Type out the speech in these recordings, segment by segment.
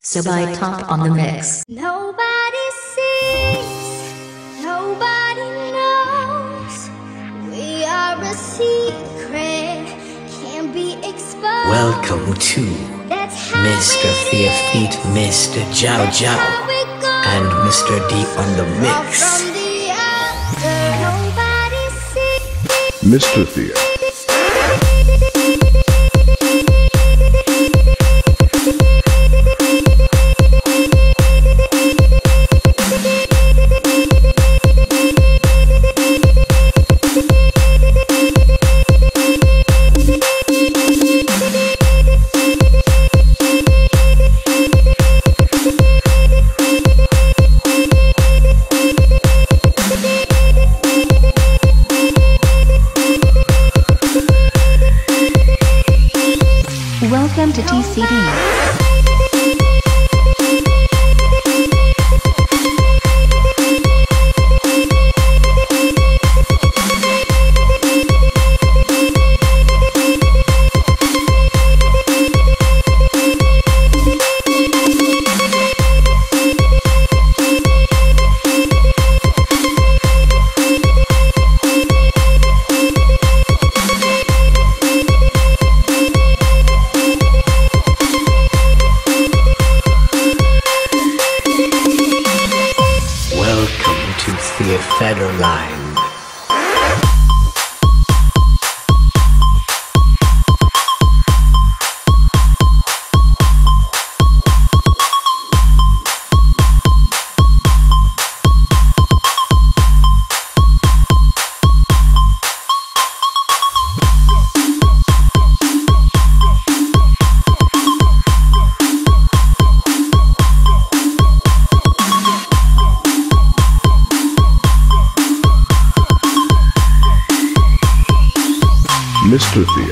Sabai Top on the mix. Nobody sees, nobody knows. We are a secret, can't be exposed. Welcome to Mr. Theafeet, Mr. Jiao Jiao, and Mr. D on the mix. Mr. Thea. Welcome to TCD. Welcome to Theafederline. Mr. Thea.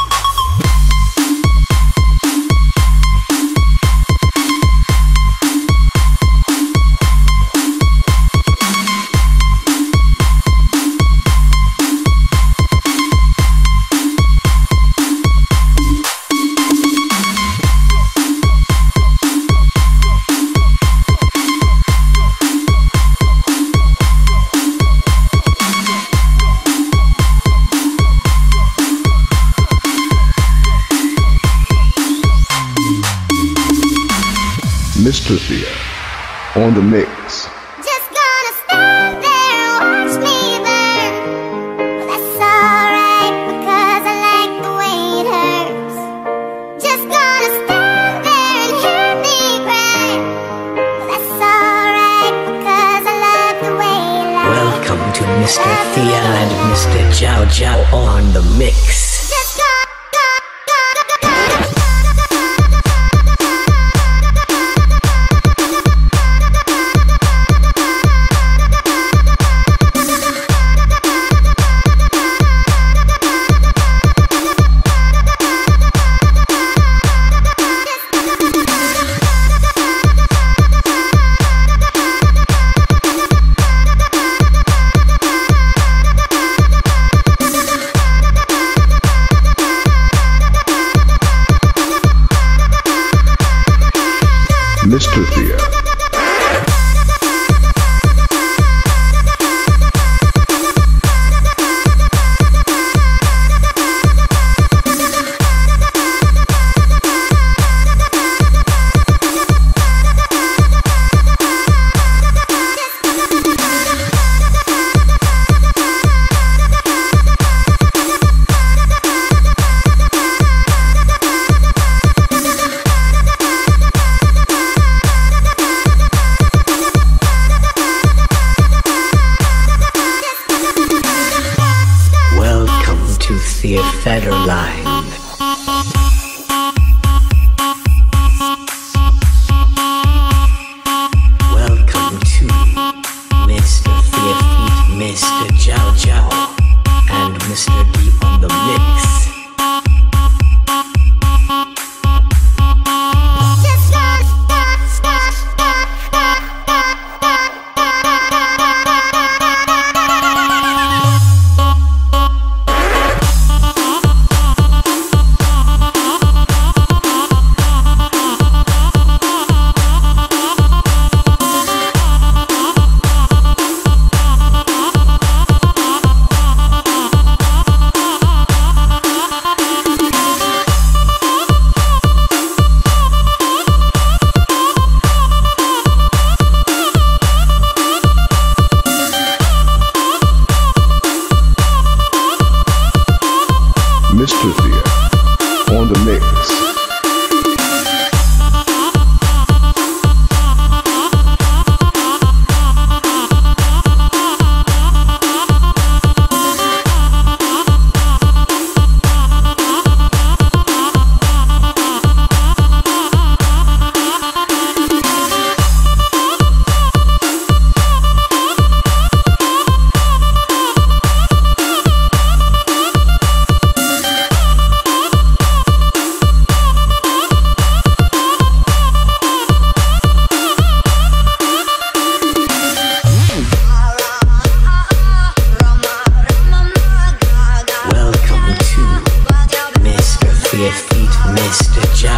Mr. Thea on the mix. Just gonna stand there and watch me burn. Well, that's alright because I like the way it hurts. Just gonna stand there and hear me cry. Well, that's alright because I love the way you lie. Welcome to Mr. Thea and Mr. Jiao Jiao on the mix. Mr. Thea.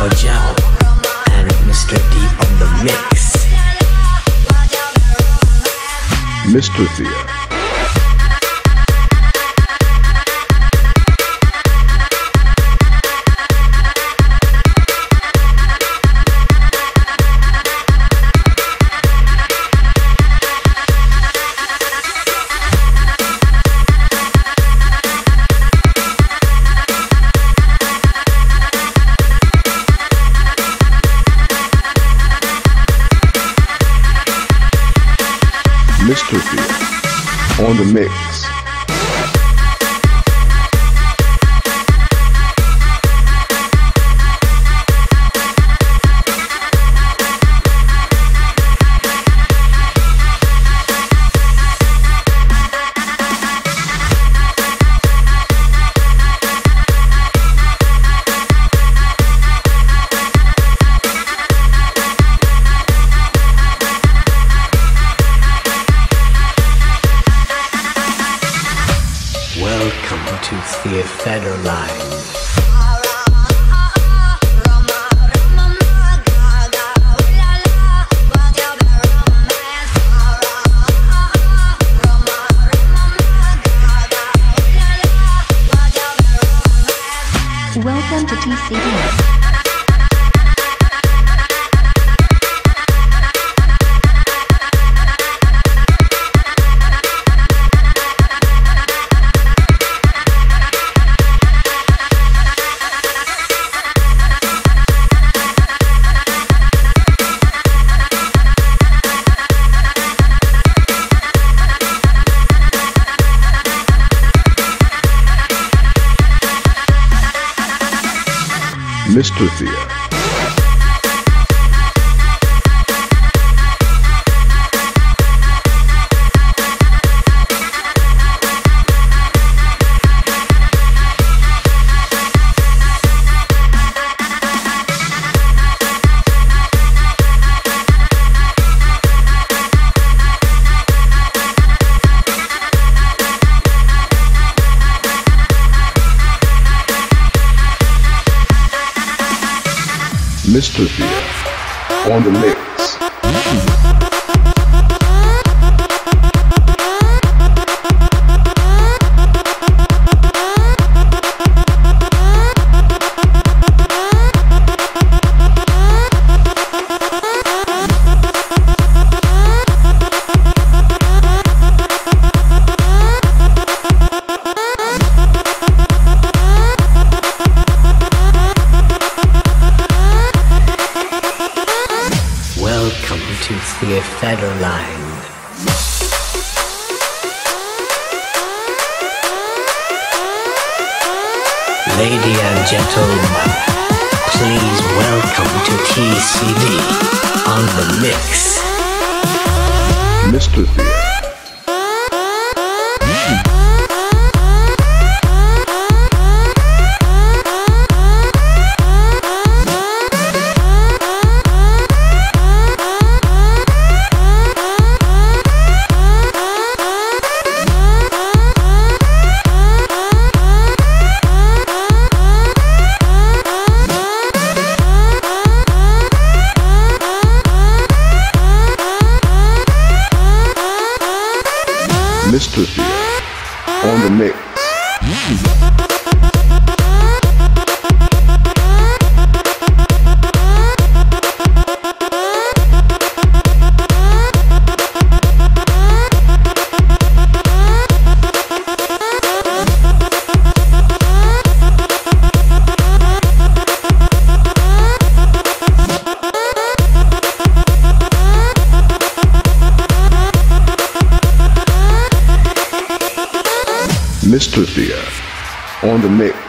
Jao Jao and Mr. D on the mix. Mr. Thea. Mr. Thea on the mix. Welcome to Thea Federline. Welcome to TCD. Mr. Thea. Mr. Thea on the mix. Welcome to Thea Federline. Lady and gentlemen, please welcome to TCD on the mix. Mr. Thea. Mr. Thea on the mix. Mr. Thea on the mix.